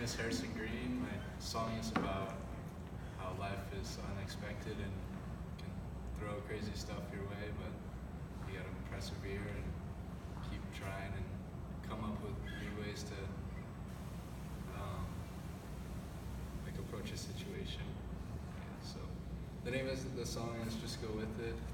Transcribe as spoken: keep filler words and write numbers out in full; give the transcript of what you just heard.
is Greene. My song is about how life is unexpected and can throw crazy stuff your way, but you gotta persevere and keep trying and come up with new ways to um, like approach a situation. Yeah, so the name of the song is Just Go With It.